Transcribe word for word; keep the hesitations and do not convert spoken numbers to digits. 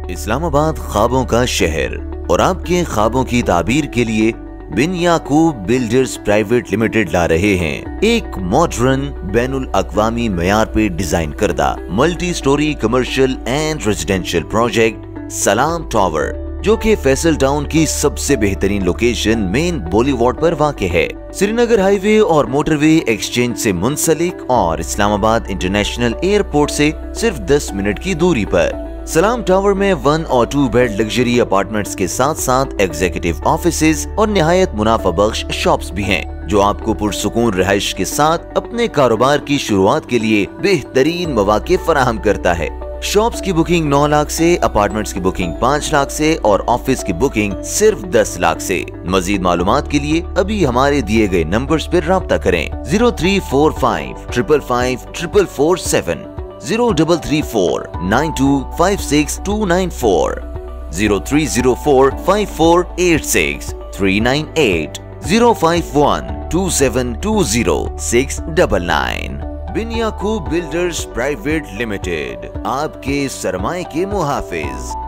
اسلام آباد خوابوں کا شہر اور آپ کے خوابوں کی تعبیر کے لیے Bin Yaqoob builders private limited لا رہے ہیں ایک ماڈرن بین الاقوامی معیار پہ ڈیزائن کردہ multi story commercial and residential project Salam tower, جو کہ فیصل ٹاؤن کی سب سے بہترین لوکیشن مین بولی وارڈ پر واقع ہے، سری نگر ہائی وے اور موٹر وے ایکسچینج سے منسلک اور اسلام آباد انٹرنیشنل ایئرپورٹ سے صرف دس منٹ کی دوری پر۔ سلام ٹاور میں ون اور ٹو بیڈ لگژری اپارٹمنٹس کے ساتھ ساتھ ایگزیکٹو آفیسز اور نہایت منافع بخش شاپس بھی ہیں، جو آپ کو پرسکون رہائش کے ساتھ اپنے کاروبار کی شروعات کے لیے بہترین مواقع فراہم کرتا ہے۔ شاپس کی بکنگ نو لاکھ سے، اپارٹمنٹس کی بکنگ پانچ لاکھ سے اور آفس کی بکنگ صرف دس لاکھ سے۔ مزید معلومات کے لیے ابھی ہمارے دیے گئے نمبرز پر رابطہ کریں: zero three four five triple five triple four seven, zero double three four nine two five six two nine four, zero three zero four five four eight six three nine eight, zero five one two seven two zero six double nine. Bin Yaqoob builders private limited, آپ کے سرمائے کے محافظ۔